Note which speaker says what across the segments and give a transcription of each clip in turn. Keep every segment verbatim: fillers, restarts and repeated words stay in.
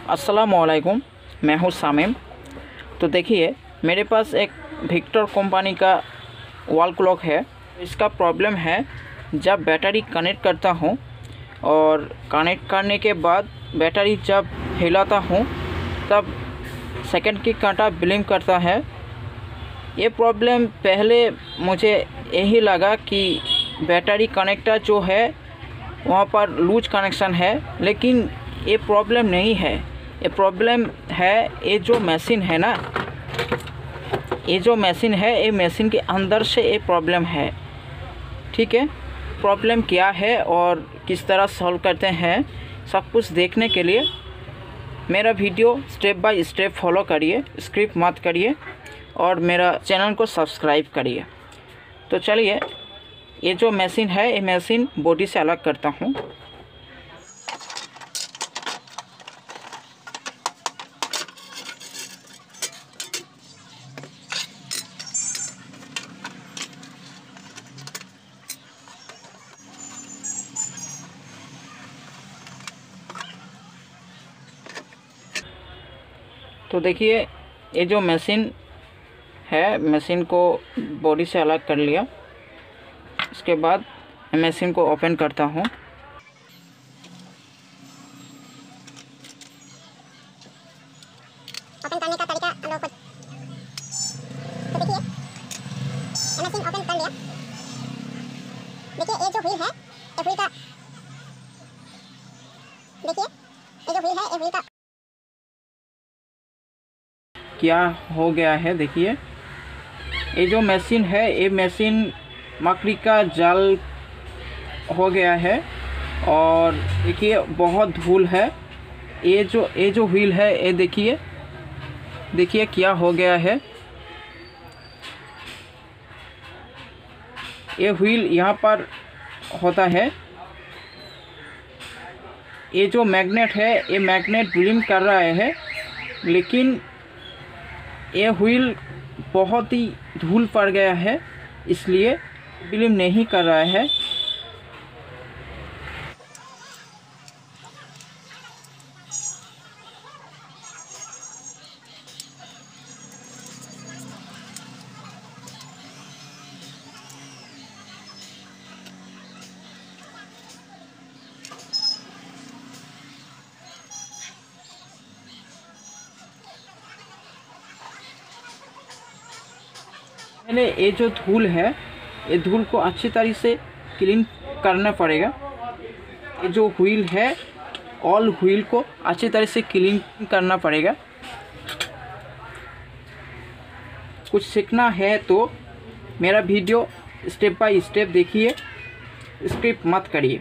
Speaker 1: अस्सलामुअलैकुम, मैं हूँ सामिम। तो देखिए, मेरे पास एक विक्टर कंपनी का वॉल क्लॉक है। इसका प्रॉब्लम है, जब बैटरी कनेक्ट करता हूँ और कनेक्ट करने के बाद बैटरी जब हिलाता हूँ तब सेकंड की कांटा ब्लिंक करता है। ये प्रॉब्लम पहले मुझे यही लगा कि बैटरी कनेक्टर जो है वहाँ पर लूज कनेक्शन है, लेकिन ये प्रॉब्लम नहीं है। ये प्रॉब्लम है ये जो मशीन है ना, ये जो मशीन है, ये मशीन के अंदर से ये प्रॉब्लम है। ठीक है, प्रॉब्लम क्या है और किस तरह सॉल्व करते हैं, सब कुछ देखने के लिए मेरा video step by step follow करिए, स्किप मत करिए और मेरा चैनल को सब्सक्राइब करिए। तो चलिए, ये जो मशीन है, ये मशीन बॉडी से अलग करता हूँ। तो देखिए, ये जो मशीन है, मशीन को बॉडी से अलग कर लिया। इसके बाद मशीन को ओपन करता हूँ।
Speaker 2: ओपन करने का तरीका हम लोग को, तो देखिए मशीन ओपन कर लिया। देखिए ये जो व्हील है, ये व्हील का, देखिए ये जो व्हील है, ये व्हील का
Speaker 1: क्या हो गया है। देखिए, ये जो मशीन है, ये मशीन मकड़ी का जाल हो गया है और देखिए बहुत धूल है। ये जो ये जो व्हील है, ये देखिए देखिए क्या हो गया है। ये व्हील यहाँ पर होता है। ये जो मैग्नेट है, ये मैग्नेट ब्लिंक कर रहा है, लेकिन ये व्हील बहुत ही धूल पड़ गया है, इसलिए ब्लिंक नहीं कर रहा है। पहले ये जो धूल है, ये धूल को अच्छी तरह से क्लीन करना पड़ेगा। ये जो व्हील है, ऑल व्हील को अच्छी तरह से क्लीन करना पड़ेगा। कुछ सीखना है तो मेरा वीडियो स्टेप बाय स्टेप देखिए, स्किप मत करिए।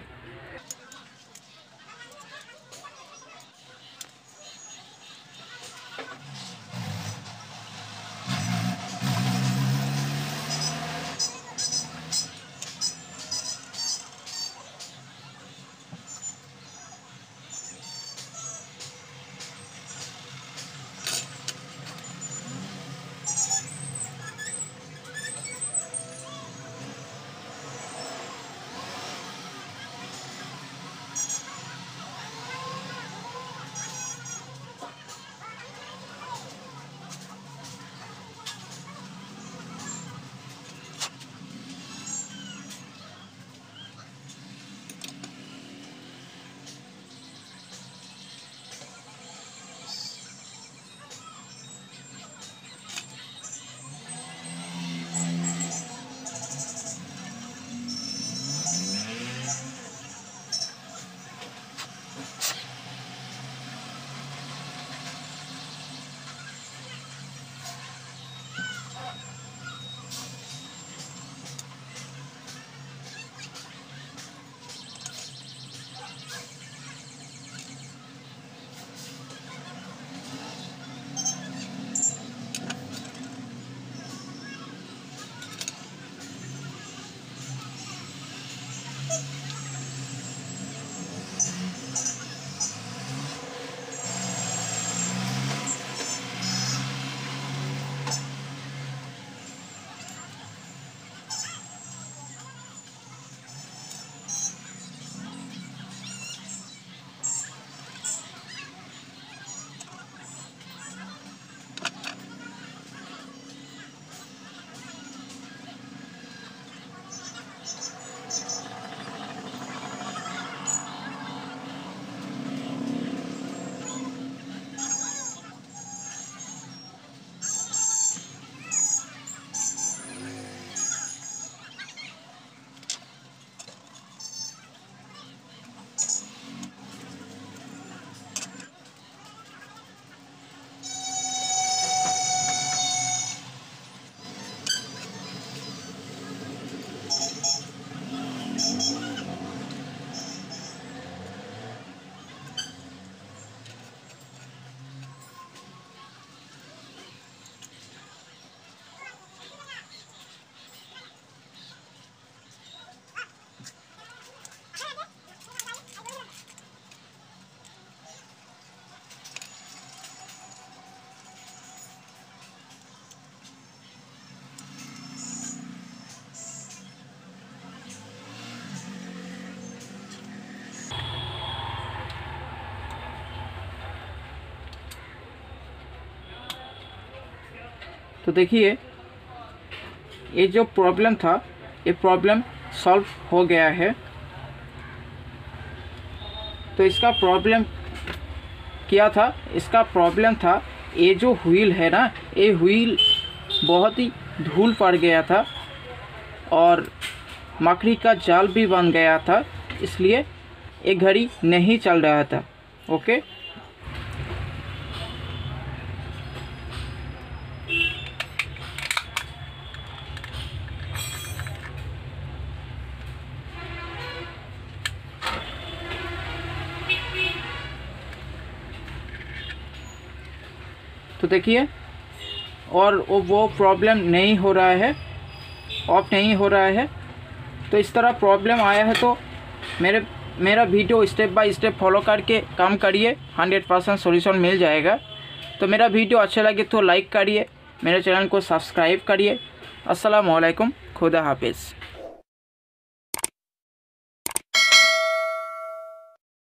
Speaker 1: तो देखिए ये जो प्रॉब्लम था ये प्रॉब्लम सॉल्व हो गया है। तो इसका प्रॉब्लम क्या था? इसका प्रॉब्लम था ये जो व्हील है ना, ये व्हील बहुत ही धूल पड़ गया था और मकड़ी का जाल भी बन गया था, इसलिए ये घड़ी नहीं चल रहा था। ओके, तो देखिए और वो प्रॉब्लम नहीं हो रहा है, ऑफ नहीं हो रहा है। तो इस तरह प्रॉब्लम आया है तो मेरे मेरा video step by step follow करके काम करिए, हंड्रेड परसेंट सोल्यूशन मिल जाएगा। तो मेरा वीडियो अच्छा लगे तो लाइक करिए, मेरे चैनल को सब्सक्राइब करिए। अस्सलाम वालेकुम, खुदा हाफिज़।